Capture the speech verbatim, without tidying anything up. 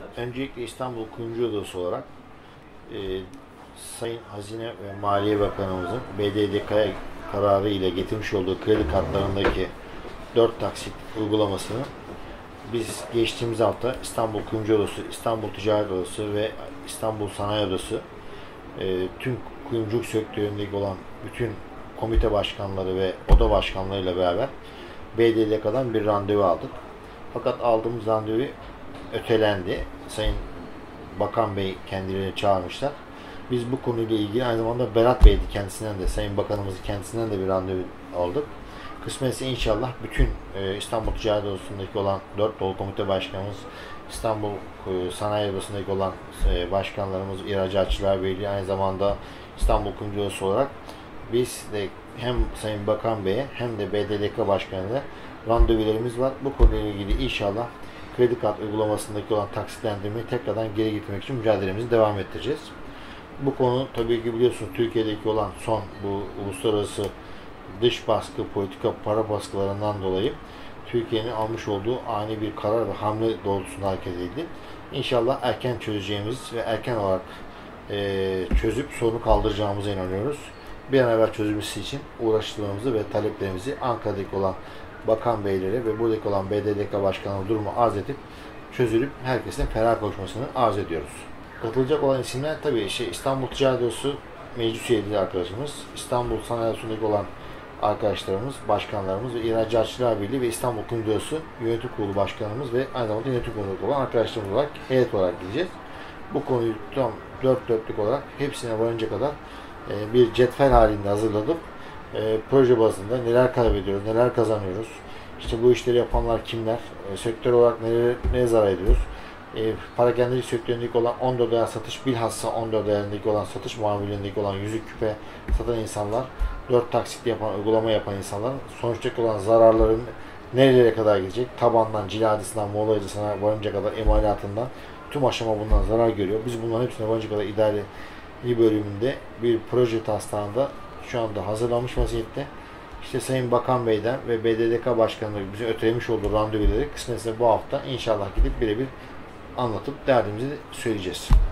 Öncelikle İstanbul Kuyumcu Odası olarak e, Sayın Hazine ve Maliye Bakanımızın B D D K kararı ile getirmiş olduğu kredi kartlarındaki dört taksit uygulamasını biz geçtiğimiz hafta İstanbul Kuyumcu Odası, İstanbul Ticaret Odası ve İstanbul Sanayi Odası e, tüm kuyumculuk sektöründeki olan bütün komite başkanları ve oda başkanlarıyla beraber B D D K'dan bir randevu aldık. Fakat aldığımız randevu ötelendi. Sayın Bakan Bey kendilerini çağırmışlar. Biz bu konuyla ilgili aynı zamanda Berat Bey'di kendisinden de, Sayın Bakanımızın kendisinden de bir randevu aldık. Kısmetse inşallah bütün e, İstanbul Ticaret Odası'ndaki olan dört dolu komite başkanımız, İstanbul e, Sanayi Odası'ndaki olan e, başkanlarımız, İhracatçılar Birliği, aynı zamanda İstanbul Kuyumcu Odası olarak biz de hem Sayın Bakan Bey'e hem de B D D K Başkanı'na randevularımız var. Bu konuyla ilgili inşallah kredi kart uygulamasındaki olan taksitlendirmeyi tekrardan geri getirmek için mücadelemizi devam ettireceğiz. Bu konu tabii ki biliyorsunuz Türkiye'deki olan son bu uluslararası dış baskı, politika, para baskılarından dolayı Türkiye'nin almış olduğu ani bir karar ve hamle doğrultusunda hareket edildi. İnşallah erken çözeceğimiz ve erken olarak e, çözüp sorunu kaldıracağımıza inanıyoruz. Bir an evvel çözülmesi için uğraştığımızı ve taleplerimizi Ankara'daki olan Bakan Beylere ve buradaki olan B D D K Başkanı'na durumu arz edip çözülüp herkesin ferah koşmasını arz ediyoruz. Katılacak olan isimler tabii şey İstanbul Ticaret Odası meclis üyeleri arkadaşımız, İstanbul Sanayi Odası'ndaki olan arkadaşlarımız, başkanlarımız ve İhracatçılar Birliği ve İstanbul Kuyumcu Odası Yönetim Kurulu Başkanımız ve aynı zamanda Yönetim Kurulu olan arkadaşlarımız olarak heyet olarak gideceğiz. Bu konuyu tam dört dörtlük olarak hepsine varınca kadar e, bir cetvel halinde hazırladık. E, proje bazında neler kaybediyoruz, neler kazanıyoruz, işte bu işleri yapanlar kimler, e, sektör olarak nereye, neye zarar ediyoruz, e, parakendecilik sektöründeki olan on dört ayar satış, bilhassa on dört ayarındaki olan satış muamelindeki olan yüzük küpe satan insanlar, dört taksit yapan, uygulama yapan insanlar sonuçtaki olan zararların nerelere kadar gidecek, tabandan, ciladisinden, moğlayıcısına varınca kadar emalatından tüm aşama bundan zarar görüyor. Biz bunların hepsine varınca kadar idari bölümünde bir proje taslağında şu anda hazırlanmış vaziyette. İşte Sayın Bakan Bey'den ve B D D K Başkanı'nın bize ötelemiş olduğu randevuları kısmetse bu hafta inşallah gidip birebir anlatıp derdimizi söyleyeceğiz.